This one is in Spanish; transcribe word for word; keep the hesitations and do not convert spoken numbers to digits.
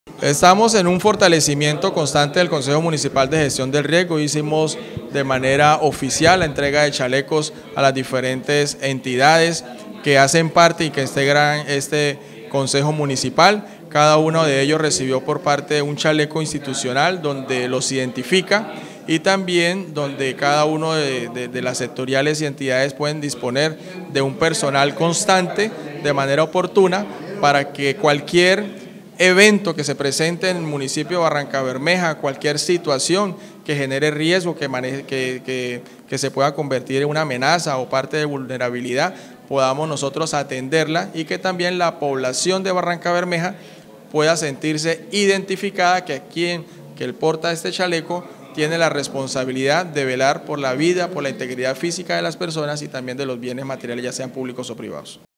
Estamos en un fortalecimiento constante del Consejo Municipal de Gestión del Riesgo. Hicimos de manera oficial la entrega de chalecos a las diferentes entidades que hacen parte y que integran este Consejo Municipal. Cada uno de ellos recibió por parte un chaleco institucional donde los identifica y también donde cada uno de, de, de las sectoriales y entidades pueden disponer de un personal constante de manera oportuna para que cualquier evento que se presente en el municipio de Barrancabermeja, cualquier situación que genere riesgo, que, maneje, que, que, que se pueda convertir en una amenaza o parte de vulnerabilidad, podamos nosotros atenderla y que también la población de Barrancabermeja pueda sentirse identificada que quien que él porta este chaleco tiene la responsabilidad de velar por la vida, por la integridad física de las personas y también de los bienes materiales, ya sean públicos o privados.